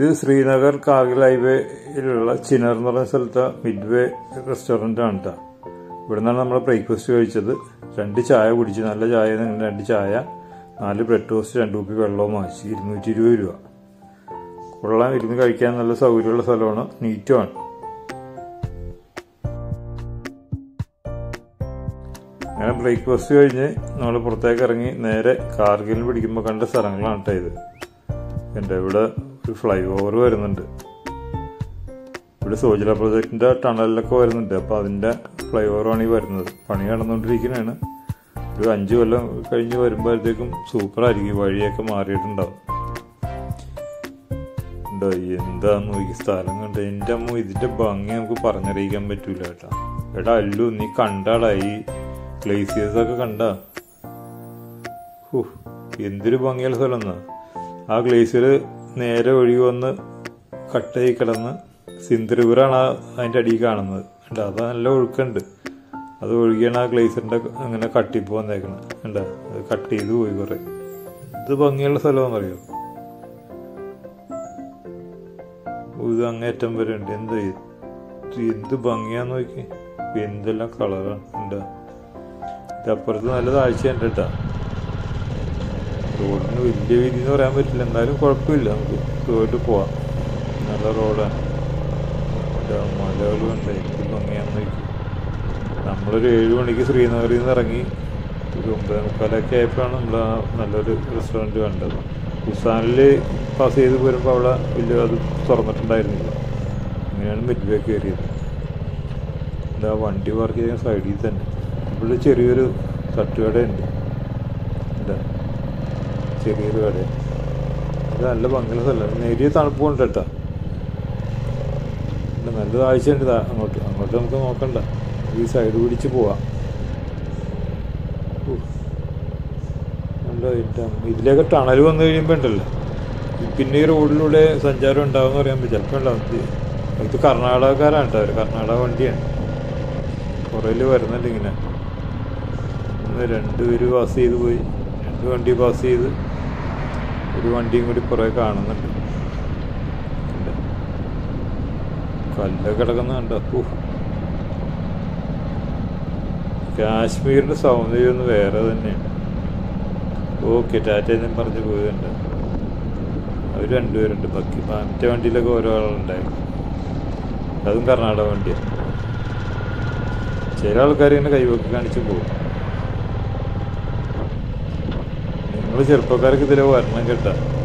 ഇത് ശ്രീനഗർ കാർഗിൽ ഹൈവേയിലുള്ള ചിനർ എന്ന് പറഞ്ഞ സ്ഥലത്തെ മിഡ്വേ റെസ്റ്റോറൻ്റ് ആണ് കേട്ടോ. ഇവിടെ നിന്നാണ് നമ്മൾ ബ്രേക്ക്ഫാസ്റ്റ് കഴിച്ചത്. 2 ചായ കുടിച്ച്, നല്ല ചായ, 2 ചായ, 4 ബ്രെഡ് ടോസ്റ്റ്, 2 കുപ്പി വെള്ളവും വാങ്ങിച്ച് 220 രൂപ. കൊള്ളാൻ, ഇരുന്ന് കഴിക്കാൻ നല്ല സൗകര്യമുള്ള സ്ഥലമാണ്, നീറ്റുമാണ്. അങ്ങനെ ബ്രേക്ക്ഫാസ്റ്റ് കഴിഞ്ഞ് നമ്മൾ പുറത്തേക്ക് ഇറങ്ങി നേരെ കാർഗിലിന് പിടിക്കുമ്പോൾ കണ്ട സ്ഥലങ്ങളാണ് കേട്ടോ ഇത്. എൻ്റെ ഇവിടെ ഒരു ഫ്ലൈ ഓവർ വരുന്നുണ്ട്. ഇവിടെ സോജില പ്രോജക്റ്റിൻ്റെ ടണലിലൊക്കെ വരുന്നുണ്ട്. അപ്പോൾ അതിൻ്റെ ഫ്ലൈ ഓവറാണ് ഈ വരുന്നത്. പണി നടന്നുകൊണ്ടിരിക്കുന്നതാണ്. ഒരു 5 കൊല്ലം കഴിഞ്ഞ് വരുമ്പോഴത്തേക്കും സൂപ്പറായിരിക്കും. വഴിയൊക്കെ മാറിയിട്ടുണ്ടാവും. ഉണ്ടോ എന്താന്ന് നോക്കി സ്ഥലം കണ്ട്. എൻ്റെ അമ്മ, ഇതിൻ്റെ ഭംഗി നമുക്ക് പറഞ്ഞറിയിക്കാൻ പറ്റൂല കേട്ടോ. എടാ അല്ലു, നീ കണ്ടാടാ ഈ ഗ്ലേസിയേഴ്സൊക്കെ കണ്ടാ? എന്തൊരു ഭംഗിയുള്ള സ്ഥലം എന്നാ. ആ ഗ്ലേസിയർ നേരെ ഒഴുകി വന്ന് കട്ടായി കിടന്ന് സിന്ധ് റിവറാണ് അതിൻ്റെ അടിയിൽ കാണുന്നത്. ഉണ്ട്, അത് നല്ല ഒഴുക്കുണ്ട്. അത് ഒഴുകിയാണ് ആ ഗ്ലേസിയറിൻ്റെ അങ്ങനെ കട്ടിപ്പ് വന്നേക്കണത്. ഉണ്ട്, അത് കട്ട് ചെയ്ത് പോയി കുറേ. ഇത് ഭംഗിയുള്ള സ്ഥലമാണെന്നറിയോ? ഇത് അങ്ങേറ്റം വരെ ഉണ്ട്. എന്ത് ഭംഗിയാന്ന് നോക്കി. എന്തെല്ലാം കളറാണ്. ഉണ്ട്, ഇതപ്പുറത്ത് നല്ല താഴ്ചയുണ്ട് കേട്ടോ. റോഡിന് വലിയ വീതി എന്ന് പറയാൻ പറ്റില്ല, എന്നാലും കുഴപ്പമില്ല, നമുക്ക് റോഡിൽ പോവാം. നല്ല റോഡാണ്. മലകളും ഉണ്ട്. എന്ത് ഭംഗിയാന്ന് നോക്കി. നമ്മളൊരു 7 മണിക്ക് ശ്രീനഗറിൽ നിന്ന് ഇറങ്ങി ഒരു 9:45 ആയപ്പോഴാണ് നമ്മൾ ആ നല്ലൊരു റെസ്റ്റോറൻറ്റ് കണ്ടത്. ഉസാനിൽ പാസ് ചെയ്ത് വരുമ്പോൾ അവിടെ വലിയ അത് തുറന്നിട്ടുണ്ടായിരുന്നില്ല. അങ്ങനെയാണ് മിഡ്വേ കയറിയത്. എന്താ വണ്ടി പാർക്ക് ചെയ്യുന്ന സൈഡിൽ തന്നെ ഇവിടെ ചെറിയൊരു തട്ടുകടയുണ്ട്. എന്താ ചെറിയൊരു കട. ഇത് നല്ല ഭംഗിയുള്ള സ്ഥലം. നേരിയ തണുപ്പ് കൊണ്ട് കേട്ടോ. നല്ല താഴ്ചയുണ്ട്. അങ്ങോട്ട് നമുക്ക് നോക്കണ്ട, ഈ സൈഡ് പിടിച്ച് പോവാം. ഇതിലേക്ക് ടണൽ വന്നു കഴിയുമ്പോൾ ഉണ്ടല്ലോ, പിന്നെ ഈ റോഡിലൂടെ സഞ്ചാരം ഉണ്ടാവുമെന്ന് പറയാൻ പറ്റും. ചിലപ്പോൾ ഉണ്ടാവും. ഇത് കർണാടകക്കാരാണ് കേട്ടോ. അവർ കർണാടക വണ്ടിയാണ്. കുറേല് വരുന്നുണ്ട് ഇങ്ങനെ. 2 പേര് പാസ് ചെയ്ത് പോയി. 2 വണ്ടി പാസ് ചെയ്ത്, ഒരു വണ്ടിയും കൂടി കുറേ കാണുന്നുണ്ട്. കല്ലൊക്കെ കിടക്കുന്ന കണ്ടോ. കാശ്മീരിൻ്റെ സൗന്ദര്യം ഒന്ന് വേറെ തന്നെയാണ്. ഓക്കെ, ടാറ്റ ഞാൻ പറഞ്ഞ് പോയിട്ടുണ്ട്. അവർ 2 പേരുണ്ട്. മറ്റേ വണ്ടിയിലൊക്കെ ഓരോ ആളുണ്ടായി. അതും കർണാടക വണ്ടിയാണ്. ചില ആൾക്കാർ ഇങ്ങനെ കൈവക്കി കാണിച്ച് പോകും. നിങ്ങൾ ചെറുപ്പക്കാർക്ക് ഇതിലെ വരണം കേട്ടോ.